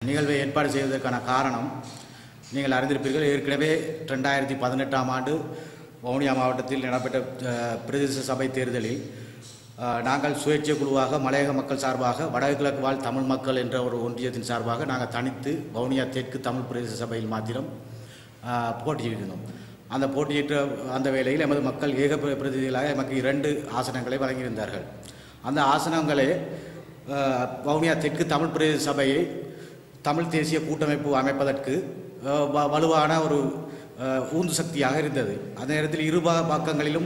நிகழ்வை ஏற்பாடு செய்வதற்கான காரணம் நீங்கள் அறிந்திருப்பீர்கள். ஏற்கனவே 2018ஆம் ஆண்டு வவுனியா மாவட்டத்தில் நடைபெற்ற பிரதேச சபை தேர்தலில் நாங்கள் சுயேட்சை குழுவாக மலையக மக்கள் சார்பாக வடகிழக்கு வாழ் தமிழ் மக்கள் என்ற ஒரு ஒன்றியத்தின் சார்பாக நாங்கள் தனித்து வவுனியா தெற்கு தமிழ் பிரதேச சபையில் மாத்திரம் போட்டியிட்டிருந்தோம். அந்த போட்டியிட்ட அந்த வேளையில் எமது மக்கள் ஏக பிரதிநிதிகளாக எமக்கு 2 ஆசனங்களை வழங்கியிருந்தார்கள். அந்த ஆசனங்களே வவுனியா தெற்கு தமிழ் பிரதேச சபையை தமிழ் தேசிய கூட்டமைப்பு அமைப்பதற்கு வலுவான ஒரு ஊந்து சக்தியாக இருந்தது. அந்த நேரத்தில் இரு பக்கங்களிலும்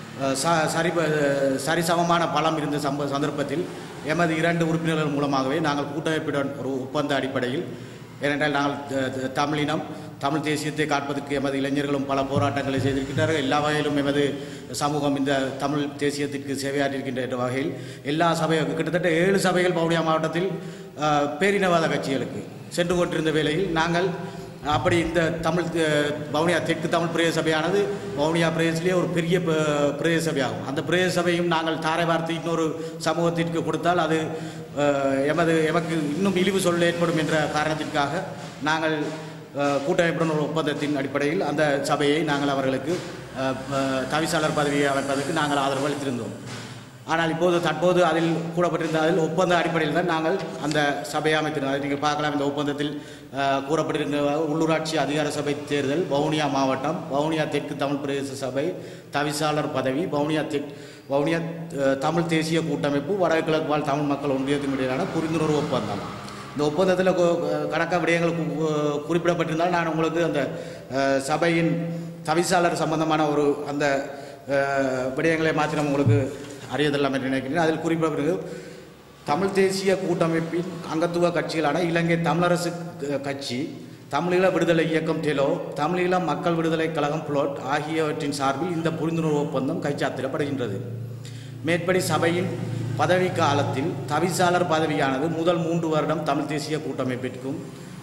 சரிசமமான பலம் இருந்த சந்தர்ப்பத்தில் எமது 2 உறுப்பினர்கள் மூலமாகவே நாங்கள் கூட்டமைப்புடன் ஒரு ஒப்பந்த அடிப்படையில், ஏனென்றால் நாங்கள் தமிழினம் தமிழ் தேசியத்தை காப்பதற்கு எமது இளைஞர்களும் பல போராட்டங்களை செய்திருக்கின்றார்கள். எல்லா வகையிலும் எமது சமூகம் இந்த தமிழ் தேசியத்திற்கு சேவையாற்றிருக்கின்ற வகையில் எல்லா சபையும் கிட்டத்தட்ட 7 சபைகள் வவுனியா மாவட்டத்தில் பேரினவாத கட்சிகளுக்கு சென்று கொண்டிருந்த வேளையில் நாங்கள் அப்படி இந்த தமிழ் வவுனியா தெற்கு தமிழ் பிரதேச சபையானது வவுனியா பிரதேசத்திலே ஒரு பெரிய பிரதேச சபையாகும். அந்த பிரதேச சபையும் நாங்கள் தாரை வார்த்தை இன்னொரு சமூகத்திற்கு கொடுத்தால் அது எமக்கு இன்னும் இழிவு சொல்ல ஏற்படும் என்ற காரணத்திற்காக நாங்கள் கூட்டமைப்புடன் ஒரு ஒப்பந்தத்தின் அடிப்படையில் அந்த சபையை நாங்கள் அவர்களுக்கு தவிசாளர் பதவியை அமைப்பதற்கு நாங்கள் ஆதரவு அளித்திருந்தோம். ஆனால் தற்போது அதில் கூறப்பட்டிருந்த அதில் ஒப்பந்த அடிப்படையில் தான் நாங்கள் அந்த சபையை அமைத்திருந்தோம். அதை நீங்கள் பார்க்கலாம். இந்த ஒப்பந்தத்தில் கூறப்பட்டிருந்த உள்ளூராட்சி அதிகார சபை தேர்தல், வவுனியா மாவட்டம், வவுனியா தெற்கு தமிழ் பிரதேச சபை, தவிசாளர் பதவி, வவுனியா தமிழ் தேசிய கூட்டமைப்பு, வடகிழக்கு வாழ் தமிழ் மக்கள் ஒன்றியத்தின் இடையிலான புரிந்துணர்வு ஒப்பந்தம். இந்த ஒப்பந்தத்தில் கணக்காக விடயங்கள் குறிப்பிடப்பட்டிருந்தால் நான் உங்களுக்கு அந்த சபையின் தவிசாளர் சம்பந்தமான ஒரு அந்த விடயங்களை மாத்திரம் உங்களுக்கு அறியதெல்லாம் என்று நினைக்கிறேன். அதில் குறிப்பிடப்பட்டிருக்கு, தமிழ் தேசிய கூட்டமைப்பின் அங்கத்துவ கட்சிகளான இலங்கை தமிழரசு கட்சி, தமிழீழ விடுதலை இயக்கம் டெலோ, தமிழீழ மக்கள் விடுதலை கழகம் புளோட் ஆகியவற்றின் சார்பில் இந்த புரிந்துணர்வு ஒப்பந்தம் கைச்சாத்திடப்படுகின்றது. மேற்படி சபையின் பதவி காலத்தில் தவிசாளர் பதவியானது முதல் 3 வருடம் தமிழ் தேசிய கூட்டமைப்பிற்கும்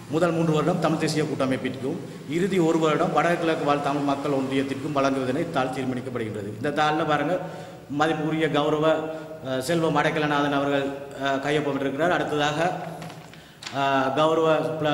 இறுதி 1 வருடம் வடகிழக்கு வாழ் தமிழ் மக்கள் ஒன்றியத்திற்கும் வழங்குவதனை தாள் தீர்மானிக்கப்படுகின்றது. இந்த தாளில் பாருங்கள், மதிப்புரிய கௌரவ செல்வம் அடைக்கலநாதன் அவர்கள் கையொப்பமிட்டிருக்கிறார். அடுத்ததாக கௌரவ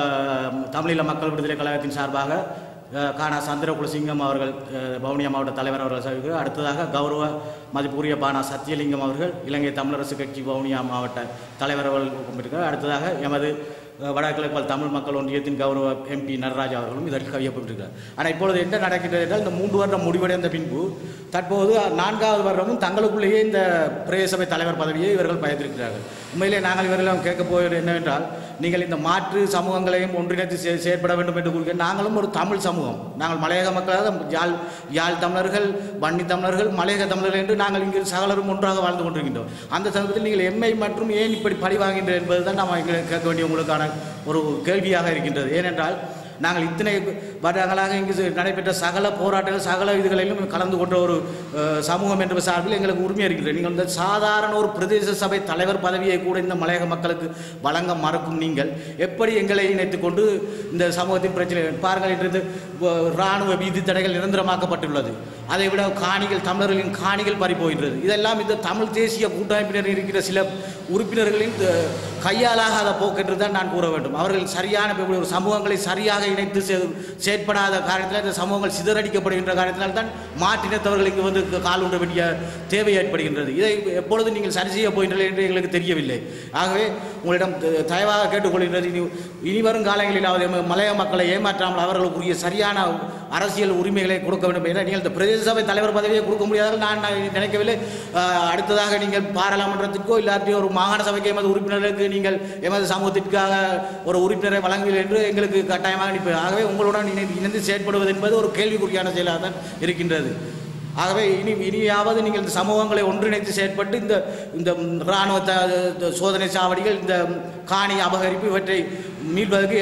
தமிழீழ மக்கள் விடுதலை கழகத்தின் சார்பாக கானா சந்திரகுலசிங்கம் அவர்கள் வவுனியா மாவட்ட தலைவர் அவர்கள் சொல்கிறார். அடுத்ததாக கௌரவ மதிப்புரிய பானா சத்தியலிங்கம் அவர்கள் இலங்கை தமிழரசு கட்சி வவுனியா மாவட்ட தலைவர் அவர்கள் கொண்டிருக்கிறார். அடுத்ததாக எமது வடகிழக்கு தமிழ் மக்கள் ஒன்றியத்தின் கௌரவ MP நடராஜ் அவர்களும் இதற்கு கையொப்பமிட்டிருக்கிறார். ஆனால் இப்பொழுது என்ன நடக்கின்றது என்றால், இந்த 3 வருடம் முடிவடைந்த பின்பு தற்போது 4வது வருடமும் தங்களுக்குள்ளேயே இந்த பிரதேச சபை தலைவர் பதவியை இவர்கள் பயந்திருக்கிறார்கள். உண்மையிலே நாங்கள் இவர்களும் கேட்கப் போவது என்னவென்றால், நீங்கள் இந்த மாற்று சமூகங்களையும் ஒன்றிணைத்து செயற்பட வேண்டும் என்று கூறுகிறேன். நாங்களும் ஒரு தமிழ் சமூகம், நாங்கள் மலையக மக்களாக யாழ் தமிழர்கள், வன்னி தமிழர்கள், மலையக தமிழர்கள் என்று நாங்கள் இங்கு சகலரும் ஒன்றாக வாழ்ந்து கொண்டிருக்கின்றோம். அந்த சமயத்தில் நீங்கள் எம்மை மற்றும் ஏன் இப்படி பழி வாங்கின்றோம் என்பதுதான் நாம் கேட்க வேண்டிய உங்களுக்கான ஒரு கேள்வியாக இருக்கின்றது. ஏனென்றால் நாங்கள் இத்தனை வருடங்களாக இங்கு நடைபெற்ற சகல போராட்டங்கள் சகல இதுகளிலும் கலந்து கொண்ட ஒரு சமூகம் என்ற சார்பில் எங்களுக்கு உரிமை இருக்கிறது. நீங்கள் இந்த சாதாரண ஒரு பிரதேச சபை தலைவர் பதவியை கூட இந்த மலையக மக்களுக்கு வழங்க மறுக்கும் நீங்கள் எப்படி எங்களை இணைத்துக் கொண்டு இந்த சமூகத்தின் பிரச்சனை பாருங்கள். இன்று இராணுவ வீதி தடைகள் நிரந்தரமாக்கப்பட்டுள்ளது. அதை விட காணிகள், தமிழர்களின் காணிகள் பறிபோகின்றது. இதெல்லாம் இந்த தமிழ் தேசிய கூட்டமைப்பினர் இருக்கிற சில உறுப்பினர்களின் கையாலாகாத போக்கென்று தான் நான் கூற வேண்டும். அவர்கள் சரியான ஒரு சமூகங்களை சரியாக இணைத்து செயற்படாத காரணத்தில் இந்த சமூகங்கள் சிதறடிக்கப்படுகின்ற காரணத்தினால் தான் மாற்றினத்தவர்கள் இங்கு வந்து கால் ஊன்ற வேண்டிய தேவை ஏற்படுகின்றது. இதை எப்பொழுது நீங்கள் சரி செய்ய போகின்றீர்கள் என்று எங்களுக்கு தெரியவில்லை. ஆகவே உங்களிடம் தயவாக கேட்டுக்கொள்கின்றது, இனி வரும் காலங்களில் மலைய மக்களை ஏமாற்றாமல் அவர்களுக்குரிய சரியான அரசியல் உரிமைகளை கொடுக்க வேண்டும். என நீங்கள் இந்த பிரதேச சபை தலைவர் பதவியை கொடுக்க முடியாத நான் நினைக்கவில்லை. அடுத்ததாக நீங்கள் பாராளுமன்றத்திற்கோ இல்லாட்டி ஒரு மாகாண சபைக்கு எமது உறுப்பினர்களுக்கு நீங்கள் எமது சமூகத்திற்காக ஒரு உறுப்பினரை வழங்குவீர்கள் என்று எங்களுக்கு கட்டாயமாக நினைப்பது. ஆகவே உங்களுடன் இணைந்து செயற்படுவது என்பது ஒரு கேள்விக்குறியான செயலாக தான் இருக்கின்றது. ஆகவே இனியாவது நீங்கள் இந்த சமூகங்களை ஒன்றிணைத்து செயற்பட்டு இந்த இராணுவ சோதனை சாவடிகள், இந்த காணி அபகரிப்பு இவற்றை மீள்வதற்கு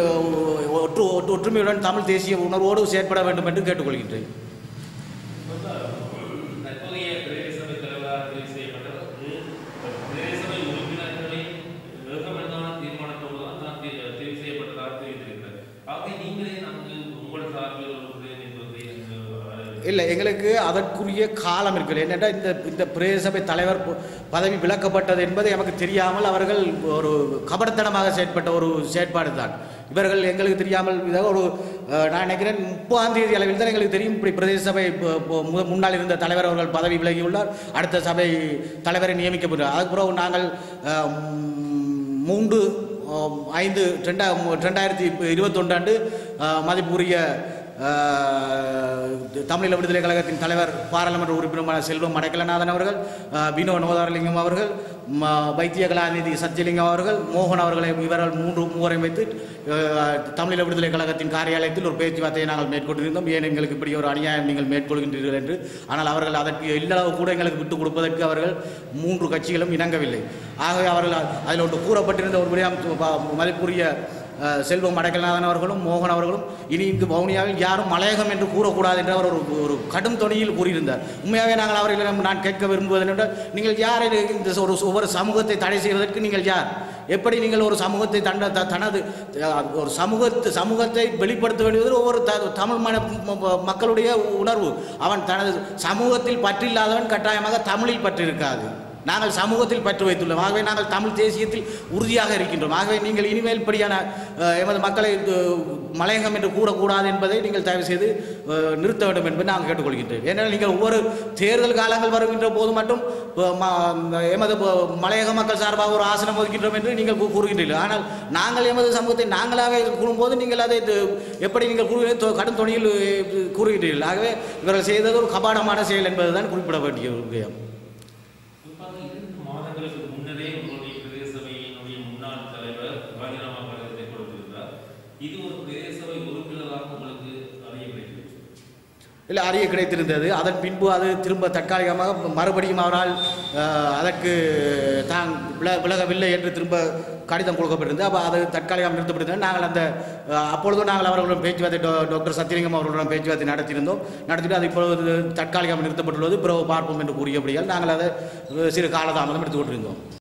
ஒற்றுமையுடன் தமிழ் தேசிய உணர்வோடு செயற்பட வேண்டும் என்று கேட்டுக்கொள்கின்றேன். இல்லை, எங்களுக்கு அதற்குரிய காலம் இருக்குது. என்னென்னா இந்த பிரதேச சபை தலைவர் பதவி விலக்கப்பட்டது என்பது எமக்கு தெரியாமல் அவர்கள் ஒரு கபடத்தனமாக செயற்பட்ட ஒரு செயற்பாடு தான். இவர்கள் எங்களுக்கு தெரியாமல் ஒரு நான் நினைக்கிறேன் 30ஆம் தேதி அளவில் தான் எங்களுக்கு தெரியும் இப்படி பிரதேச சபை முன்னால் இருந்த தலைவர் அவர்கள் பதவி விலகியுள்ளார், அடுத்த சபை தலைவரை நியமிக்கப்படுகிறார். அதுக்கு பிறகு நாங்கள் 3/5/2021 மதிப்புரிய தமிழீழ விடுதலை கழகத்தின் தலைவர் பாராளுமன்ற உறுப்பினரான செல்வம் அடைக்கலநாதன் அவர்கள், வினோ நோதாரலிங்கம் அவர்கள், வைத்திய கலாநிதி சத்தியலிங்கம் அவர்கள், மோகன் அவர்களை இவர்கள் மூவரை வைத்து தமிழீழ விடுதலை கழகத்தின் காரியாலயத்தில் ஒரு பேச்சுவார்த்தையை நாங்கள் மேற்கொண்டிருந்தோம். ஏன் எங்களுக்கு இப்படி ஒரு அநியாயம் நீங்கள் மேற்கொள்கின்றீர்கள் என்று. ஆனால் அவர்கள் அதற்கு இல்லளவு கூட எங்களுக்கு விட்டுக் கொடுப்பதற்கு அவர்கள் 3 கட்சிகளும் இணங்கவில்லை. ஆகவே அவர்கள் அதில் ஒன்று கூறப்பட்டிருந்த ஒரு விடயம் மதிப்புரிய செல்வம் அடைக்கலநாதன் அவர்களும் மோகன் அவர்களும் இனி இங்கு வவுனியாவில் யாரும் மலையகம் என்று கூறக்கூடாது என்று அவர் ஒரு கடும் தொனியில் கூறியிருந்தார். உண்மையாகவே நாங்கள் அவர்களிடம் நான் கேட்க விரும்புவது என்றால், நீங்கள் யார் இந்த ஒவ்வொரு சமூகத்தை தடை செய்வதற்கு நீங்கள் யார்? எப்படி நீங்கள் ஒரு சமூகத்தை தனது ஒரு சமூகத்தை வெளிப்படுத்த வேண்டியது ஒவ்வொரு தமிழ் மக்களுடைய உணர்வு. அவன் தனது சமூகத்தில் பற்றில்லாதவன் கட்டாயமாக தமிழில் பற்றிருக்காது. நாங்கள் சமூகத்தில் பற்று வைத்துள்ளோம். ஆகவே நாங்கள் தமிழ் தேசியத்தில் உறுதியாக இருக்கின்றோம். ஆகவே நீங்கள் இனிமேல் இப்படியான எமது மக்களை மலையகம் என்று கூறக்கூடாது என்பதை நீங்கள் தயவு செய்து நிறுத்த வேண்டும் என்பதை நாங்கள் கேட்டுக்கொள்கின்றோம். ஏனென்றால் நீங்கள் ஒவ்வொரு தேர்தல் காலங்கள் வருகின்ற போது மட்டும் எமது மலையக மக்கள் சார்பாக ஒரு ஆசனம் ஒதுக்கின்றோம் என்று நீங்கள் கூறுகின்றீர்கள். ஆனால் நாங்கள் எமது சமூகத்தை நாங்களாக கூறும்போது நீங்கள் அதை எப்படி நீங்கள் கடும் தொனியில் கூறுகின்றீர்கள். ஆகவே இவர்கள் செய்தது ஒரு கபாடமான செயல் என்பதுதான் குறிப்பிட வேண்டிய ஒரு விஷயம். இல்லை, அறிய கிடைத்திருந்தது. அதன் பின்பு அது திரும்ப தற்காலிகமாக மறுபடியும் அவரால் அதற்கு தான் விலகவில்லை என்று திரும்ப கடிதம் கொடுக்கப்பட்டிருந்தது. அப்போ அது தற்காலிகமாக நிறுத்தப்பட்டிருந்தது. நாங்கள் அப்பொழுதும் நாங்கள் அவர்களுடன் பேச்சுவார்த்தை டாக்டர் சத்தியலிங்கம் அவர்களுடன் பேச்சுவார்த்தை நடத்திட்டு அது இப்பொழுது தற்காலிகமாக நிறுத்தப்பட்டுள்ளது. பிறகு பார்ப்போம் என்று கூறியபடியால் நாங்கள் அதை சிறு காலதாமதம் எடுத்துக்கொண்டிருந்தோம்.